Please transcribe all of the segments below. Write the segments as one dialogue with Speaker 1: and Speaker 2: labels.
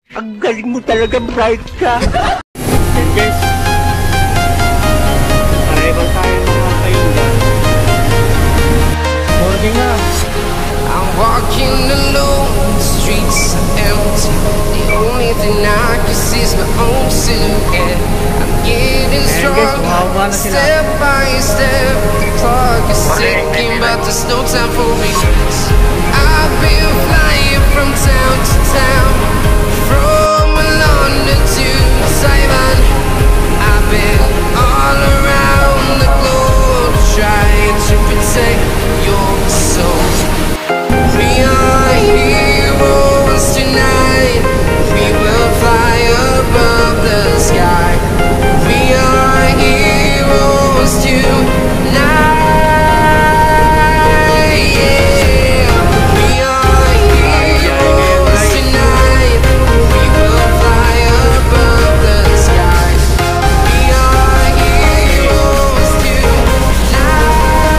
Speaker 1: Ang galing mo talaga, bright ka.
Speaker 2: Yan guys. Arrival tayo mga kayuda. Morning na.
Speaker 3: I'm walking alone, the streets are empty. The only thing I can see is my own silhouette. I'm getting stronger, step by step. The clock is ticking, but there's no time for me. I've been flying from town to town, from London to Taiwan. I've been all around the globe, trying to protect your soul. We are heroes tonight. We will fly above the sky. We are heroes tonight. Yeah. We are heroes tonight. We will fly above the sky. We are heroes tonight.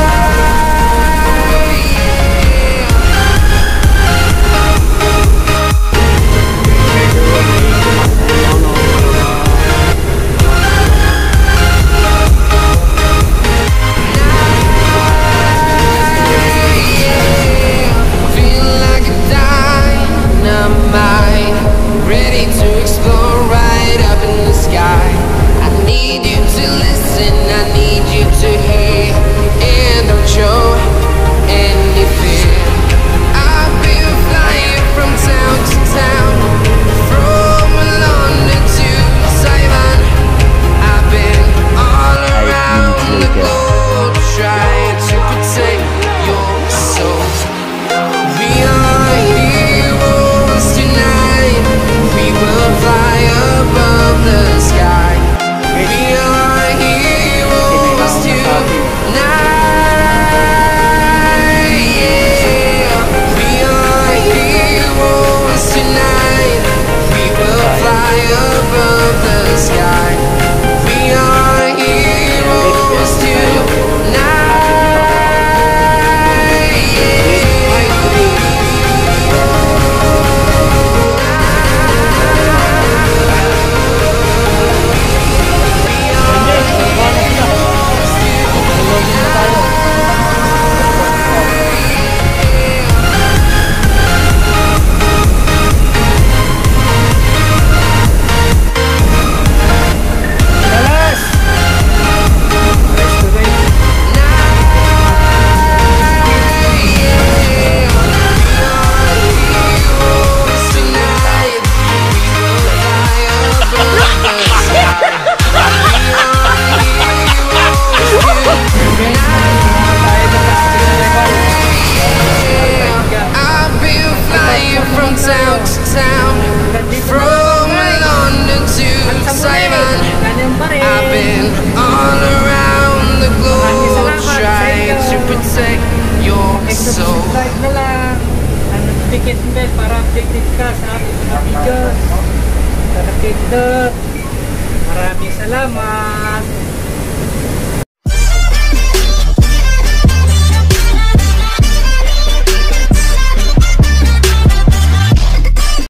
Speaker 3: Feel like a dynamite, ready to explore right up in the sky. I need you to listen, I need you to hear, and don't show any fear. I've been flying from town to town, from London to Taiwan. I've been all around the globe, trying to protect your soul. We are heroes tonight. We will fly above the sky. We are heroes tonight. Yeah. We are heroes tonight. We will fly above the sky. We are heroes tonight. I've been flying from town to town, from London to Taiwan. I've been all around the globe, trying to protect your soul.
Speaker 2: Subscribe na lang. Ticket bell para updated ka sa ating mga videos. Sa nakindot. Maraming salamat.